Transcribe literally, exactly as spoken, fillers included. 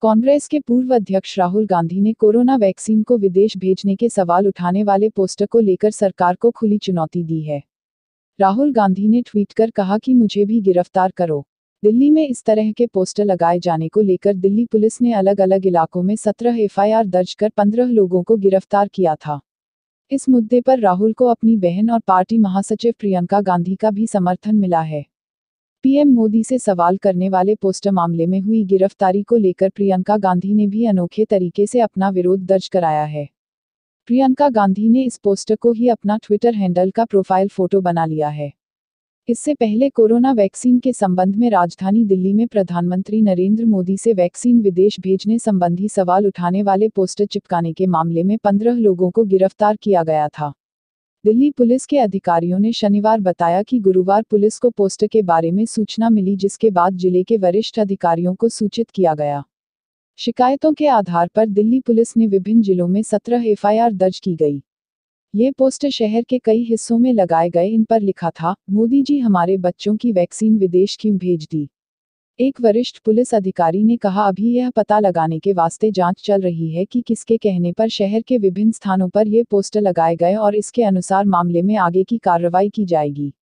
कांग्रेस के पूर्व अध्यक्ष राहुल गांधी ने कोरोना वैक्सीन को विदेश भेजने के सवाल उठाने वाले पोस्टर को लेकर सरकार को खुली चुनौती दी है। राहुल गांधी ने ट्वीट कर कहा कि मुझे भी गिरफ्तार करो। दिल्ली में इस तरह के पोस्टर लगाए जाने को लेकर दिल्ली पुलिस ने अलग अलग इलाकों में सत्रह एफ आई आर दर्ज कर पंद्रह लोगों को गिरफ्तार किया था। इस मुद्दे पर राहुल को अपनी बहन और पार्टी महासचिव प्रियंका गांधी का भी समर्थन मिला है। पीएम मोदी से सवाल करने वाले पोस्टर मामले में हुई गिरफ्तारी को लेकर प्रियंका गांधी ने भी अनोखे तरीके से अपना विरोध दर्ज कराया है। प्रियंका गांधी ने इस पोस्टर को ही अपना ट्विटर हैंडल का प्रोफाइल फोटो बना लिया है। इससे पहले कोरोना वैक्सीन के संबंध में राजधानी दिल्ली में प्रधानमंत्री नरेंद्र मोदी से वैक्सीन विदेश भेजने संबंधी सवाल उठाने वाले पोस्टर चिपकाने के मामले में पंद्रह लोगों को गिरफ्तार किया गया था। दिल्ली पुलिस के अधिकारियों ने शनिवार बताया कि गुरुवार पुलिस को पोस्टर के बारे में सूचना मिली, जिसके बाद जिले के वरिष्ठ अधिकारियों को सूचित किया गया। शिकायतों के आधार पर दिल्ली पुलिस ने विभिन्न जिलों में सत्रह एफ आई आर दर्ज की गई। ये पोस्टर शहर के कई हिस्सों में लगाए गए। इन पर लिखा था, मोदी जी हमारे बच्चों की वैक्सीन विदेश क्यों भेज दी। एक वरिष्ठ पुलिस अधिकारी ने कहा, अभी यह पता लगाने के वास्ते जांच चल रही है कि किसके कहने पर शहर के विभिन्न स्थानों पर ये पोस्टर लगाए गए और इसके अनुसार मामले में आगे की कार्रवाई की जाएगी।